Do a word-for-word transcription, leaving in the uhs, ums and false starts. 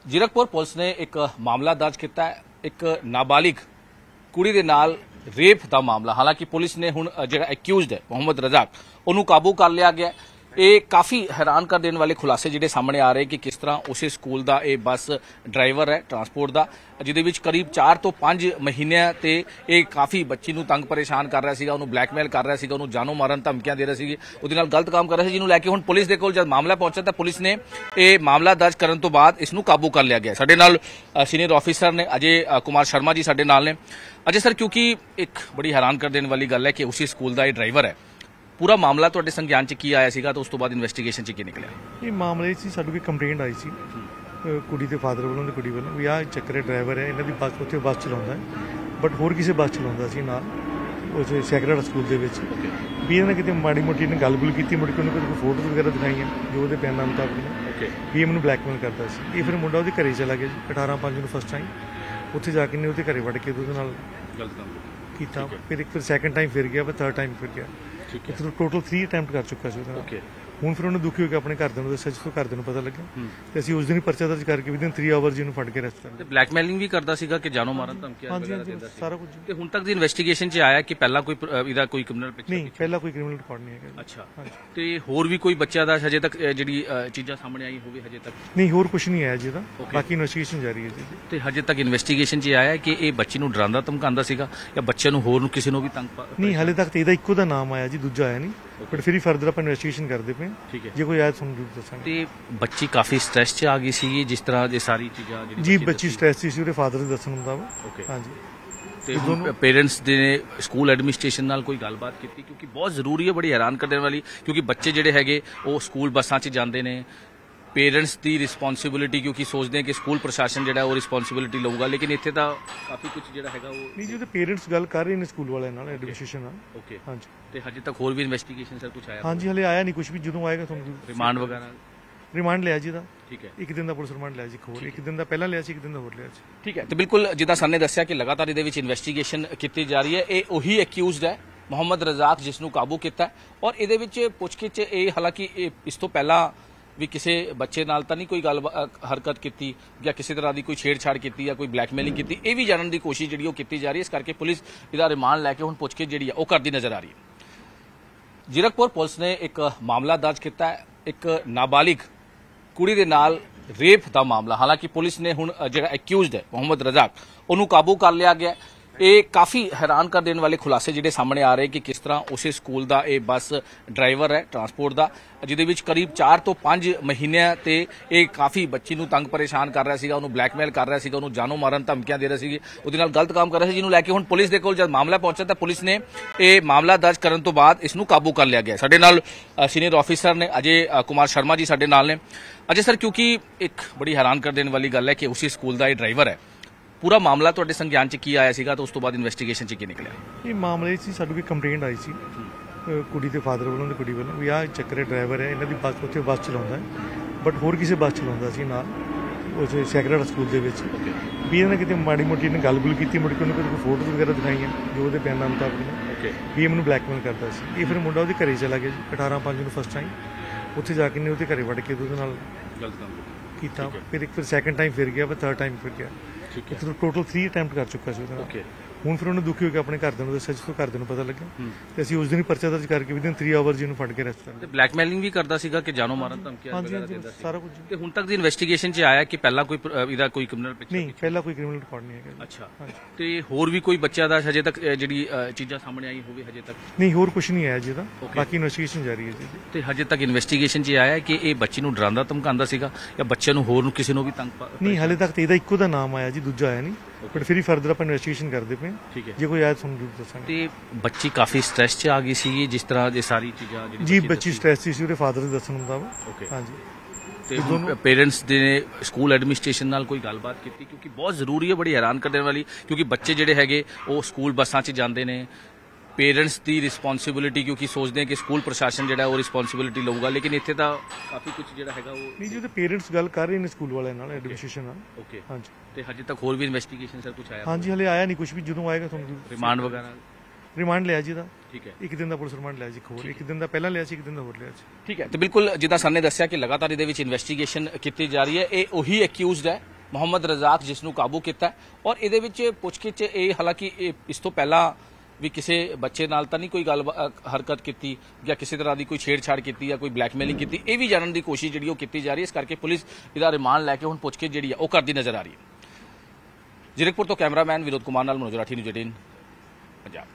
Zirakpur police ने एक मामला दर्ज किया है। एक नाबालिग कुड़ी दे नाल रेप का मामला। हालांकि पुलिस ने हुण जिहड़ा एक्यूज्ड है मोहम्मद रजाक उन्होंने काबू कर लिया गया। ये काफ़ी हैरान कर देने वाले खुलासे जिहड़े सामने आ रहे कि किस तरह उस स्कूल का यह बस ड्राइवर है ट्रांसपोर्ट का, जिहदे विच करीब चार तो पांच महीने ते ये काफ़ी बच्ची नूं तंग परेशान कर रहा सीगा, उन्होंने ब्लैकमेल कर रहा सीगा, उन्होंने जानो मारन धमकियां दे रहे सीगे, उहदे नाल गलत काम कर रहे सी, जिन्होंने लैके हुण पुलिस दे कोल जब मामला पहुंचा तो पुलिस ने यह मामला दर्ज करन तो बाद इसनूं काबू कर लिया गया। साडे नाल सीनियर ऑफिसर ने अजय कुमार शर्मा जी साडे नाल ने। अजय सर, क्योंकि एक बड़ी हैरान कर देने वाली गल है कि उसी स्कूल का यह ड्राइवर है, पूरा मामला तुहाडे संज्ञान च की आया सीगा तो उस तो बाद इन्वेस्टिगेशन च की निकलिया? ये मामले च साडे कोल कंप्लेंट आई सी कुड़ी के फादर वालों कुड़ी वालों भी आ चक्कर ड्राइवर है, इन्हां दी बस उत्थे बस चलाउंदा है बट होर किसी बस चलाउंदा सी नाल उस सैकरेड स्कूल दे विच भी इन्हां ने किते माड़ी मोटी ने गल गुल कीती, मुड़ के उन्हें कोई फोटोज वगैरह दिखाईयां जो उहदे बयानां मुताबिक भी ये मैनूं ब्लैकमेल करदा सी। ये फिर मुंडा उहदे घरे चला गया जी अठारह पांच नूं फस्ट टाइम उत्थे जाके ने उहदे घरे वड़ के उहदे नाल गलत काम कीता, फिर एक फिर सैकेंड टाइम फिर गया, फिर थर्ड टाइम फिर गया, टोटल थ्री अटैम्प्ट कर चुका है। ਹੁਣ ਫਿਰ ਉਹਨੇ ਦੁਖੀ ਹੋ ਕੇ ਆਪਣੇ ਘਰਦਿਆਂ ਨੂੰ ਦੱਸਿਆ, ਜਿਸ ਤੋਂ ਘਰਦਿਆਂ ਨੂੰ ਪਤਾ ਲੱਗਿਆ ਤੇ ਅਸੀਂ ਉਸ ਦਿਨ ਹੀ ਪਰਚਾ ਦਰਜ ਕਰਕੇ ਵਿਦਿਨ तीन ਆਵਰਸ ਜੀ ਨੂੰ ਫੜ ਕੇ ਅਰੈਸਟ ਕਰ ਲਿਆ। ਤੇ ਬਲੈਕਮੇਲਿੰਗ ਵੀ ਕਰਦਾ ਸੀਗਾ ਕਿ ਜਾਨੋਂ ਮਾਰਨ ਧਮਕੀਆਂ ਵਗੈਰਾ ਦਿੰਦਾ ਸੀ ਸਾਰਾ ਕੁਝ। ਤੇ ਹੁਣ ਤੱਕ ਦੀ ਇਨਵੈਸਟੀਗੇਸ਼ਨ 'ਚ ਆਇਆ ਕਿ ਪਹਿਲਾਂ ਕੋਈ ਇਹਦਾ ਕੋਈ ਕ੍ਰਿਮੀਨਲ ਪਿਕਚਰ ਨਹੀਂ, ਪਹਿਲਾਂ ਕੋਈ ਕ੍ਰਿਮੀਨਲ ਰਿਕਾਰਡ ਨਹੀਂ ਹੈਗਾ। ਅੱਛਾ, ਤੇ ਹੋਰ ਵੀ ਕੋਈ ਬੱਚਿਆਂ ਦਾ ਹਜੇ ਤੱਕ ਜਿਹੜੀ ਚੀਜ਼ਾਂ ਸਾਹਮਣੇ ਆਈ ਹੋਵੇ? ਹਜੇ ਤੱਕ ਨਹੀਂ, ਹੋਰ ਕੁਝ ਨਹੀਂ ਆਇਆ ਜੀ ਦਾ, ਬਾਕੀ ਇਨਵੈਸਟੀਗੇਸ਼ਨ ਜਾਰੀ ਹੈ ਜੀ। ਤੇ ਹਜੇ ਤੱਕ ਇਨਵੈਸਟੀਗੇਸ਼ਨ 'ਚ ਆਇਆ ਕਿ ਇਹ ਬੱਚੀ ਨੂੰ ਡਰਾਉਂਦਾ ਧਮਕਾਉਂਦਾ ਸੀਗਾ ਜਾਂ ਬੱਚਿਆਂ ਨੂੰ ਹੋਰ ਨੂੰ ਕਿਸੇ ਨੂੰ ਵੀ ਤੰਗ? ਨਹੀਂ, ਹਾਲੇ ਤੱਕ ਤੇ ਇਹਦਾ ਇੱਕੋ ਦਾ ਨਾਮ ਆਇਆ ਜੀ, ਦੂਜਾ ਆਇਆ ਨਹੀਂ, ਬਟ ਫਿਰ ਵੀ ਫਰਦਰ ਆਪਾਂ ਇਨਵੈਸਟੀਗੇਸ਼ਨ ਕਰਦੇ ਪਏ। ਠੀਕ ਹੈ, ਜੇ ਕੋਈ ਆਇਆ ਤੁਹਾਨੂੰ ਜ਼ਰੂਰ ਦੱਸਾਂਗੇ। ਤੇ ਬੱਚੀ ਕਾਫੀ ਸਟ੍ਰੈਸ 'ਚ ਆ ਗਈ ਸੀ ਜਿਸ ਤਰ੍ਹਾਂ ਇਹ ਸਾਰੀ ਚੀਜ਼ਾਂ ਜੀ, ਬੱਚੀ ਸਟ੍ਰੈਸ ਸੀ ਉਹਦੇ ਫਾਦਰ ਦੇ ਦੱਸਣ ਮੁਤਾਬਕ। ਹਾਂਜੀ, ਤੇ ਦੋਨੋਂ ਪੇਰੈਂਟਸ ਦੇ ਸਕੂਲ ਐਡਮਿਨਿਸਟ੍ਰੇਸ਼ਨ ਨਾਲ ਕੋਈ ਗੱਲਬਾਤ ਕੀਤੀ? ਕਿਉਂਕਿ ਬਹੁਤ ਜ਼ਰੂਰੀ ਹੈ, ਬੜੀ ਹੈਰਾਨ ਕਰਨ ਵਾਲੀ, ਕਿਉਂਕਿ ਬੱਚੇ ਜਿਹੜੇ ਹੈਗੇ ਉਹ ਸਕੂਲ ਬੱਸਾਂ 'ਚ ਜਾਂਦੇ ਨੇ, पेरेंट्स की रिस्पॉन्सिबिलिटी क्योंकि सोचते हैं कि स्कूल प्रशासन जो वो रिस्पॉन्सिबिलिटी लऊगा, लेकिन इतने तो काफ़ी कुछ जो है वो नहीं जी, पेरेंट्स गल कर रहे हैं स्कूल वाले एडमिनिस्ट्रेशन। ओके, हाँ जी। तो हजे तक होर भी इन्वेस्टिगेशन सर कुछ आया? हाँ जी, हले आया नहीं कुछ भी, जो आएगा थोड़ा रिमांड वगैरह? रिमांड लिया जी दा। ठीक है, एक दिन का पुलिस रिमांड लिया जी, होर एक दिन का पहला लिया, एक दिन का होर लिया जी। ठीक है, तो बिल्कुल जिदा सर ने दस्सिया कि लगातार ये इन्वेस्टिगेशन की जा रही है। ये उही एक्यूज्ड है मोहम्मद रजाक जिसनों काबू किया, और ये पुछगिछ ये हालांकि इस तो पहला भी किसी बच्चे नाल तां नहीं कोई गल हरकत की या किसी तरह की कोई छेड़छाड़ की या कोई ब्लैकमेलिंग की, यह भी जानने की कोशिश जी की जा रही है। इस करके पुलिस इसका रिमांड लैके हुण पुछगिछ जी करती नजर आ रही है। जीरकपुर पुलिस ने एक मामला दर्ज किया है। एक नाबालिग कुड़ी दे नाल रेप का मामला। हालांकि पुलिस ने हुण जिहड़ा एक्यूज्ड है मोहम्मद रजाक उन्होंने काबू कर लिया गया। ये काफ़ी हैरान कर देने वाले खुलासे जिहड़े सामने आ रहे कि किस तरह उस स्कूल का यह बस ड्राइवर है ट्रांसपोर्ट का, जिहदे विच करीब चार तो पांच महीने ते ये काफ़ी बच्ची नूं तंग परेशान कर रहा सीगा, उन्होंने ब्लैकमेल कर रहा सीगा, उन्होंने जानो मारन धमकियां दे रहे सीगे, उहदे नाल गलत काम कर रहे सी, जिन्होंने लैके हुण पुलिस दे कोल जब मामला पहुंचा तो पुलिस ने यह मामला दर्ज करन तो बाद इसनूं काबू कर लिया गया। साडे नाल सीनियर ऑफिसर ने अजय कुमार शर्मा जी साडे नाल ने। अजय सर, क्योंकि एक बड़ी हैरान कर देने वाली गल है कि उसी स्कूल का यह ड्राइवर है, पूरा मामला तुहाडे संज्ञान च की आया सीगा तो उस तो बाद इन्वेस्टिगेशन च की निकलिया? ये मामले च साडे कोल कंप्लेंट आई सी कुड़ी के फादर वालों कुड़ी वालों भी आ चक्कर ड्राइवर है, इन्हां दी बस उत्थे बस चलाउंदा है बट होर किसी बस चलाउंदा सी नाल उस सैकरेड स्कूल दे विच भी इन्हां ने किते माड़ी मोटी ने गल गुल कीती, मुड़ के उन्हें कोई फोटोज वगैरह दिखाईयां जो उहदे बयानां मुताबिक भी ये मैनूं ब्लैकमेल करदा सी। ये फिर मुंडा उहदे घरे चला गया जी अठारह पांच नूं फस्ट टाइम उत्थे जाके ने उहदे घरे वड़ के उहदे नाल गलत काम कीता, फिर एक फिर सैकेंड टाइम फिर गया, फिर थर्ड टाइम फिर गया, टोटल थ्री अटैम्प्ट कर चुका है। ਹੁਣ ਫਿਰ ਉਹਨੇ ਦੁਖੀ ਹੋ ਕੇ ਆਪਣੇ ਘਰਦਿਆਂ ਨੂੰ ਦੱਸਿਆ, ਜਿਸ ਤੋਂ ਘਰਦਿਆਂ ਨੂੰ ਪਤਾ ਲੱਗਿਆ ਤੇ ਅਸੀਂ ਉਸ ਦਿਨ ਹੀ ਪਰਚਾ ਦਰਜ ਕਰਕੇ ਵਿਦਿਨ तीन ਆਵਰਸ ਜੀ ਨੂੰ ਫੜ ਕੇ ਅਰੈਸਟ ਕਰ ਲਿਆ। ਤੇ ਬਲੈਕਮੇਲਿੰਗ ਵੀ ਕਰਦਾ ਸੀਗਾ ਕਿ ਜਾਨੋਂ ਮਾਰਨ ਧਮਕੀਆਂ ਵਗੈਰਾ ਦਿੰਦਾ ਸੀ? ਸਾਰਾ ਕੁਝ। ਤੇ ਹੁਣ ਤੱਕ ਦੀ ਇਨਵੈਸਟੀਗੇਸ਼ਨ 'ਚ ਆਇਆ ਕਿ ਪਹਿਲਾਂ ਕੋਈ ਇਹਦਾ ਕੋਈ ਕ੍ਰਿਮੀਨਲ ਪਿਕਚਰ? ਨਹੀਂ, ਪਹਿਲਾਂ ਕੋਈ ਕ੍ਰਿਮੀਨਲ ਰਿਕਾਰਡ ਨਹੀਂ ਹੈਗਾ। ਅੱਛਾ, ਤੇ ਹੋਰ ਵੀ ਕੋਈ ਬੱਚਿਆਂ ਦਾ ਹਜੇ ਤੱਕ ਜਿਹੜੀ ਚੀਜ਼ਾਂ ਸਾਹਮਣੇ ਆਈ ਹੋਵੇ? ਹਜੇ ਤੱਕ ਨਹੀਂ, ਹੋਰ ਕੁਝ ਨਹੀਂ ਆਇਆ ਜੀ ਦਾ, ਬਾਕੀ ਇਨਵੈਸਟੀਗੇਸ਼ਨ ਜਾਰੀ ਹੈ ਜੀ। ਤੇ ਹਜੇ ਤੱਕ ਇਨਵੈਸਟੀਗੇਸ਼ਨ 'ਚ ਆਇਆ ਕਿ ਇਹ ਬੱਚੀ ਨੂੰ ਡਰਾਉਂਦਾ ਧਮਕਾਉਂਦਾ ਸੀਗਾ ਜਾਂ ਬੱਚਿਆਂ ਨੂੰ ਹੋਰ ਨੂੰ ਕਿਸੇ ਨੂੰ ਵੀ ਤੰਗ? ਨਹੀਂ, ਹਾਲੇ ਤੱਕ ਤੇ ਇਹਦਾ ਇੱਕੋ ਦਾ ਨਾਮ ਆਇਆ ਜੀ, ਦੂਜਾ ਆਇਆ ਨਹੀਂ, ਬਟ ਫਿਰ ਵੀ ਫਰਦਰ ਆਪਾਂ ਇਨਵੈਸਟੀਗੇਸ਼ਨ ਕਰਦੇ ਪਏ। ਠੀਕ ਹੈ, ਜੇ ਕੋਈ ਆਇਆ ਤੁਹਾਨੂੰ ਜ਼ਰੂਰ ਦੱਸਾਂਗੇ। ਤੇ ਬੱਚੀ ਕਾਫੀ ਸਟ੍ਰੈਸ 'ਚ ਆ ਗਈ ਸੀ ਜਿਸ ਤਰ੍ਹਾਂ ਇਹ ਸਾਰੀ ਚੀਜ਼ਾਂ ਜੀ, ਬੱਚੀ ਸਟ੍ਰੈਸ ਸੀ ਉਹਦੇ ਫਾਦਰ ਦੇ ਦੱਸਣ ਮੁਤਾਬਕ। हाँ जी, ਤੇ ਦੋਨੋਂ ਪੇਰੈਂਟਸ ਦੇ ਸਕੂਲ ਐਡਮਿਨਿਸਟ੍ਰੇਸ਼ਨ ਨਾਲ ਕੋਈ ਗੱਲਬਾਤ ਕੀਤੀ? ਕਿਉਂਕਿ ਬਹੁਤ ਜ਼ਰੂਰੀ ਹੈ, ਬੜੀ ਹੈਰਾਨ ਕਰਨ ਵਾਲੀ, ਕਿਉਂਕਿ ਬੱਚੇ ਜਿਹੜੇ ਹੈਗੇ ਉਹ ਸਕੂਲ ਬੱਸਾਂ 'ਚ ਜਾਂਦੇ ਨੇ, पेरेंट्स की रिस्पॉन्सिबिलिटी क्योंकि सोचते हैं कि स्कूल प्रशासन जो वो रिस्पॉन्सिबिलिटी लऊगा, लेकिन इतने तो काफ़ी कुछ जो है वो नहीं जी, पेरेंट्स गल कर रहे हैं स्कूल वाले एडमिनिस्ट्रेशन। ओके, हाँ जी। तो हजे तक होर भी इन्वेस्टिगेशन सर कुछ आया? हाँ जी, हले आया नहीं कुछ भी, जो आएगा थोड़ा रिमांड वगैरह? रिमांड लिया जी दा। ठीक है, एक दिन का पुलिस रिमांड लिया जी, होर एक दिन का पहला लिया, एक दिन का होर लिया जी। ठीक है, तो बिल्कुल जिदा सर ने दस्सिया कि लगातार ये इन्वेस्टिगेशन की जा रही है। ये उही एक्यूज्ड है ਮੁਹੰਮਦ ਰਜ਼ਾਕ ਜਿਸ ਨੂੰ ਕਾਬੂ ਕੀਤਾ ਔਰ ਇਹਦੇ ਵਿੱਚ ਪੁੱਛਗਿੱਛ ਇਹ ਹਾਲਾਂਕਿ ਇਹ ਇਸ ਤੋਂ ਪਹਿਲਾਂ ਵੀ ਕਿਸੇ ਬੱਚੇ ਨਾਲ ਤਾਂ ਨਹੀਂ ਕੋਈ ਗੱਲ ਹਰਕਤ ਕੀਤੀ ਜਾਂ ਕਿਸੇ ਤਰ੍ਹਾਂ ਦੀ ਕੋਈ ਛੇੜਛਾੜ ਕੀਤੀ ਜਾਂ ਕੋਈ ਬਲੈਕਮੇਲਿੰਗ ਕੀਤੀ, ਇਹ ਵੀ ਜਾਣਨ ਦੀ ਕੋਸ਼ਿਸ਼ ਜਿਹੜੀ ਉਹ ਕੀਤੀ ਜਾ ਰਹੀ ਹੈ। ਇਸ ਕਰਕੇ ਪੁਲਿਸ ਇਹਦਾ ਰਿਮਾਂਡ ਲੈ ਕੇ ਹੁਣ ਪੁੱਛਗਿੱਛ ਜਿਹੜੀ ਆ ਉਹ ਕਰਦੀ ਨਜ਼ਰ ਆ ਰਹੀ ਹੈ। ਜ਼ੀਰਕਪੁਰ ਤੋਂ ਕੈਮਰਾਮੈਨ ਵਿਨੋਦ ਕੁਮਾਰ ਨਾਲ ਮਨੋਜ ਰਾਠੀ, ਨਿਊਜ਼ ਅਠਾਰਾਂ ਪੰਜਾਬ।